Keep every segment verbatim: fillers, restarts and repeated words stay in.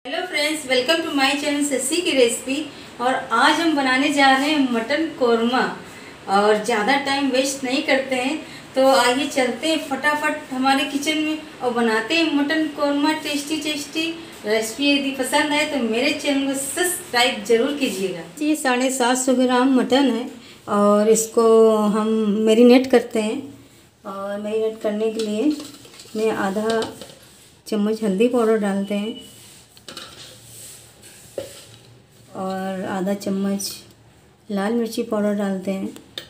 Hello friends, welcome to my channel Shashi की recipe. और आज हम बनाने जा रहे हैं मटन कोरमा। और ज़्यादा टाइम वेस्ट नहीं करते हैं, तो आइए चलते हैं फटाफट हमारे किचन में और बनाते हैं mutton korma tasty tasty. Recipe यदि पसंद आए तो मेरे चैनल को सब्सक्राइब जरूर कीजिएगा। ये साढ़े सात सौ ग्राम मटन है और इसको हम मैरिनेट करते हैं। और मैरिनेट करने के लिए मैं आधा चम्मच हल्दी पाउडर डालते हैं और आधा चम्मच लाल मिर्ची पाउडर डालते हैं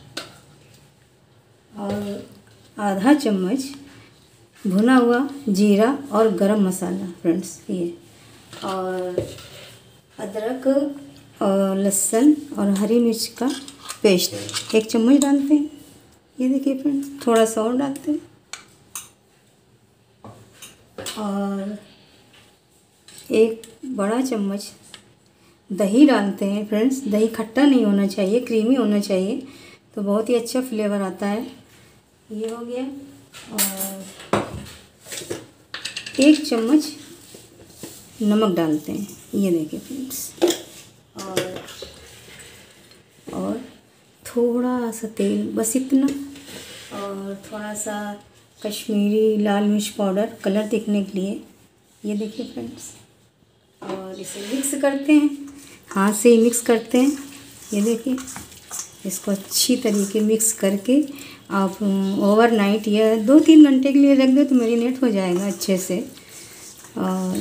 और आधा चम्मच भुना हुआ जीरा और गरम मसाला फ्रेंड्स ये, और अदरक और लहसुन और हरी मिर्च का पेस्ट एक चम्मच डालते हैं। ये देखिए फ्रेंड्स, थोड़ा सा और डालते हैं और एक बड़ा चम्मच दही डालते हैं फ्रेंड्स। दही खट्टा नहीं होना चाहिए, क्रीमी होना चाहिए, तो बहुत ही अच्छा फ्लेवर आता है। ये हो गया। और एक चम्मच नमक डालते हैं, ये देखिए फ्रेंड्स। और और थोड़ा सा तेल, बस इतना। और थोड़ा सा कश्मीरी लाल मिर्च पाउडर कलर दिखने के लिए, ये देखिए फ्रेंड्स। और इसे मिक्स करते हैं, हाथ से ही मिक्स करते हैं। ये देखिए, इसको अच्छी तरीके मिक्स करके आप ओवरनाइट या दो तीन घंटे के लिए रख दो तो मैरिनेट हो जाएगा अच्छे से। और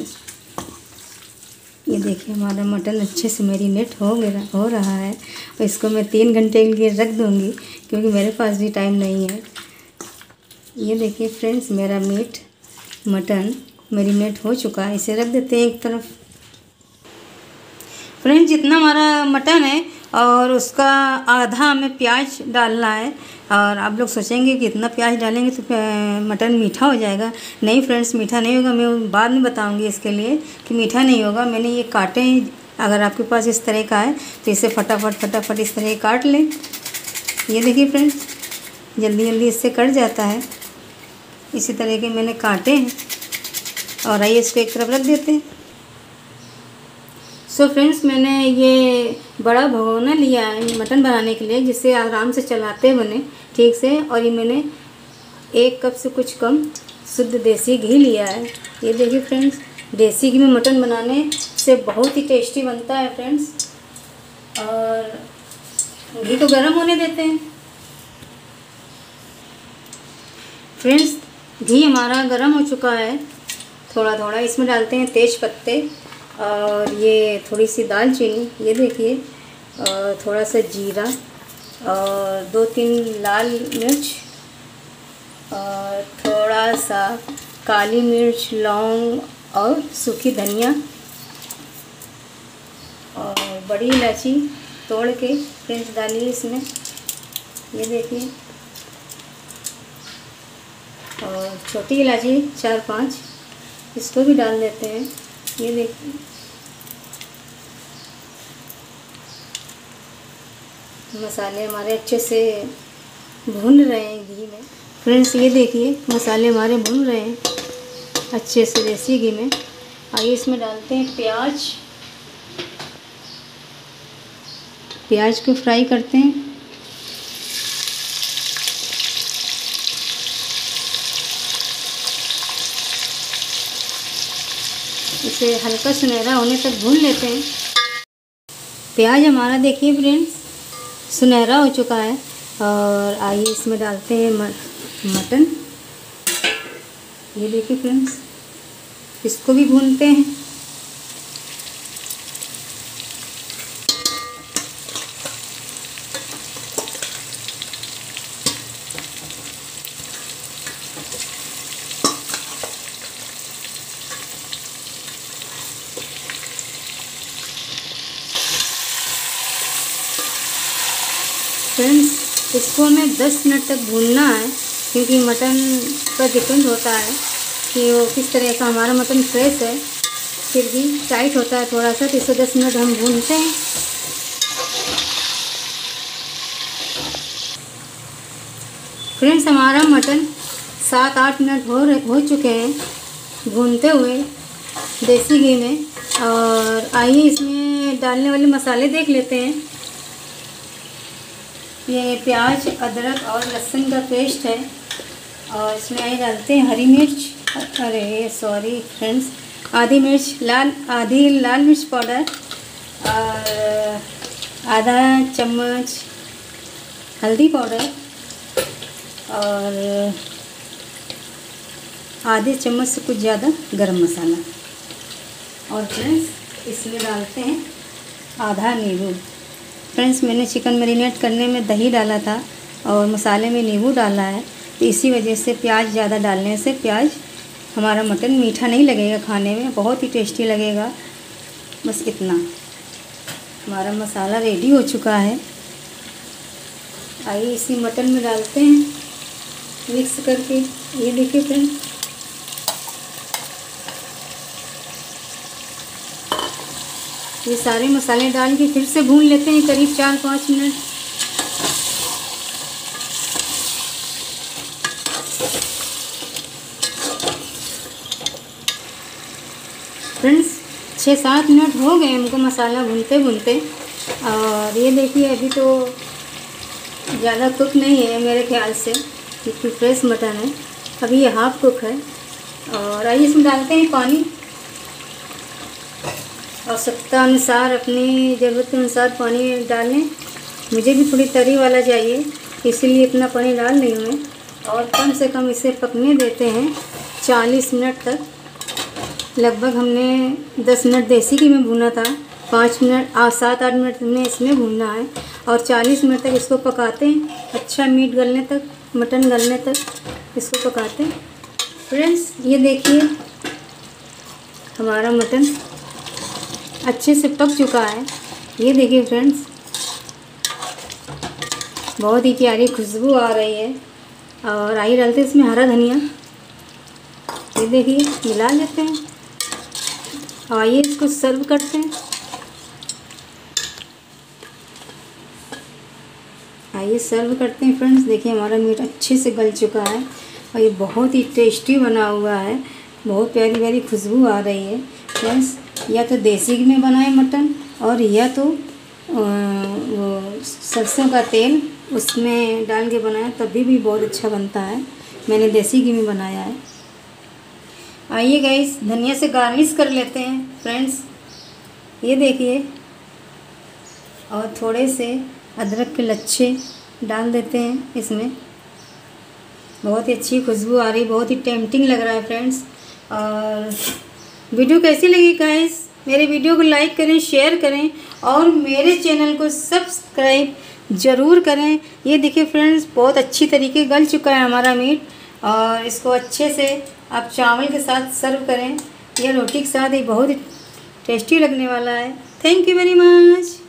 ये देखिए हमारा मटन अच्छे से मैरिनेट हो गया हो रहा है। और इसको मैं तीन घंटे के लिए रख दूँगी क्योंकि मेरे पास भी टाइम नहीं है। ये देखिए फ्रेंड्स, मेरा मीट मटन मैरिनेट हो चुका है। इसे रख देते हैं एक तरफ। फ्रेंड्स, जितना हमारा मटन है और उसका आधा हमें प्याज डालना है। और आप लोग सोचेंगे कि इतना प्याज डालेंगे तो मटन मीठा हो जाएगा। नहीं फ्रेंड्स, मीठा नहीं होगा। मैं बाद में बताऊंगी इसके लिए कि मीठा नहीं होगा। मैंने ये काटे हैं, अगर आपके पास इस तरह का है तो इसे फटाफट फटाफट इस तरह काट लें। ये देखिए फ्रेंड्स, जल्दी जल्दी इससे कट जाता है। इसी तरह के मैंने काटे हैं और आइए इसको एक तरफ रख देते हैं। सो so फ्रेंड्स, मैंने ये बड़ा भगोना लिया है मटन बनाने के लिए, जिससे आराम से चलाते बने ठीक से। और ये मैंने एक कप से कुछ कम शुद्ध देसी घी लिया है। ये देखिए फ्रेंड्स, देसी घी में मटन बनाने से बहुत ही टेस्टी बनता है फ्रेंड्स। और घी को गर्म होने देते हैं फ्रेंड्स। घी हमारा गर्म हो चुका है थोड़ा थोड़ा। इसमें डालते हैं तेज पत्ते और ये थोड़ी सी दालचीनी, ये देखिए, और थोड़ा सा जीरा और दो तीन लाल मिर्च और थोड़ा सा काली मिर्च, लौंग और सूखी धनिया और बड़ी इलायची तोड़ के फ्रेंड्स डालिए इसमें। ये देखिए, और छोटी इलायची चार पांच, इसको भी डाल देते हैं। ये देखिए, मसाले हमारे अच्छे से भून रहे हैं घी में फ्रेंड्स। ये देखिए, मसाले हमारे भून रहे हैं अच्छे से देसी घी में। आइए इसमें डालते हैं प्याज। प्याज को फ्राई करते हैं। इसे हल्का सुनहरा होने तक भून लेते हैं। प्याज हमारा देखिए फ्रेंड्स सुनहरा हो चुका है। और आइए इसमें डालते हैं मटन। ये देखिए फ्रेंड्स, इसको भी भूनते हैं। फ्रेंड्स, इसको हमें दस मिनट तक भूनना है क्योंकि मटन पर डिपेंड होता है कि वो किस तरह का। हमारा मटन फ्रेश है फिर भी टाइट होता है थोड़ा सा, तो इसको दस मिनट हम भूनते हैं। फ्रेंड्स, हमारा मटन सात आठ मिनट हो हो चुके हैं भूनते हुए देसी घी में। और आइए इसमें डालने वाले मसाले देख लेते हैं। ये प्याज, अदरक और लहसुन का पेस्ट है और इसमें आइए डालते हैं हरी मिर्च, अरे सॉरी फ्रेंड्स, आधी मिर्च लाल आधी लाल मिर्च पाउडर और आधा चम्मच हल्दी पाउडर और आधे चम्मच से कुछ ज़्यादा गरम मसाला। और फ्रेंड्स इसमें डालते हैं आधा नींबू। फ्रेंड्स मैंने चिकन मैरिनेट करने में दही डाला था और मसाले में नींबू डाला है, तो इसी वजह से प्याज ज़्यादा डालने से प्याज हमारा मटन मीठा नहीं लगेगा, खाने में बहुत ही टेस्टी लगेगा। बस इतना। हमारा मसाला रेडी हो चुका है। आइए इसी मटन में डालते हैं मिक्स करके। ये देखिए फ्रेंड, ये सारे मसाले डाल के फिर से भून लेते हैं करीब चार पाँच मिनट। फ्रेंड्स छः सात मिनट हो गए हमको मसाला भूनते भूनते, और ये देखिए अभी तो ज़्यादा कुक नहीं है मेरे ख्याल से, क्योंकि फ्रेश मटन है, अभी ये हाफ कुक है। और आइए इसमें डालते हैं पानी, आवश्यकता अनुसार अपनी ज़रूरत के अनुसार पानी डालें। मुझे भी थोड़ी तरी वाला चाहिए, इसीलिए इतना पानी डाल रही हूँ मैं। और कम से कम इसे पकने देते हैं चालीस मिनट तक। लगभग हमने दस मिनट देसी घी में भूना था, पाँच मिनट आ सात आठ मिनट में इसमें भूनना है और चालीस मिनट तक इसको पकाते हैं, अच्छा मीट गलने तक, मटन गलने तक इसको पकाते हैं। फ्रेंड्स ये देखिए हमारा मटन अच्छे से पक चुका है। ये देखिए फ्रेंड्स, बहुत ही प्यारी खुशबू आ रही है। और आइए डालते हैं इसमें हरा धनिया। ये देखिए मिला लेते हैं, आइए इसको सर्व करते हैं। आइए सर्व करते हैं फ्रेंड्स। देखिए हमारा मीट अच्छे से गल चुका है और ये बहुत ही टेस्टी बना हुआ है, बहुत प्यारी प्यारी खुशबू आ रही है फ्रेंड्स। या तो देसी घी में बनाए मटन और या तो वो सरसों का तेल उसमें डाल के बनाया, तभी भी बहुत अच्छा बनता है। मैंने देसी घी में बनाया है। आइए गाइस धनिया से गार्निश कर लेते हैं फ्रेंड्स। ये देखिए, और थोड़े से अदरक के लच्छे डाल देते हैं इसमें। बहुत ही अच्छी खुशबू आ रही, बहुत ही टेम्पटिंग लग रहा है फ्रेंड्स। और वीडियो कैसी लगी गाइस, मेरे वीडियो को लाइक करें, शेयर करें और मेरे चैनल को सब्सक्राइब ज़रूर करें। ये देखिए फ्रेंड्स, बहुत अच्छी तरीके गल चुका है हमारा मीट और इसको अच्छे से आप चावल के साथ सर्व करें या रोटी के साथ, ये बहुत टेस्टी लगने वाला है। Thank you very much.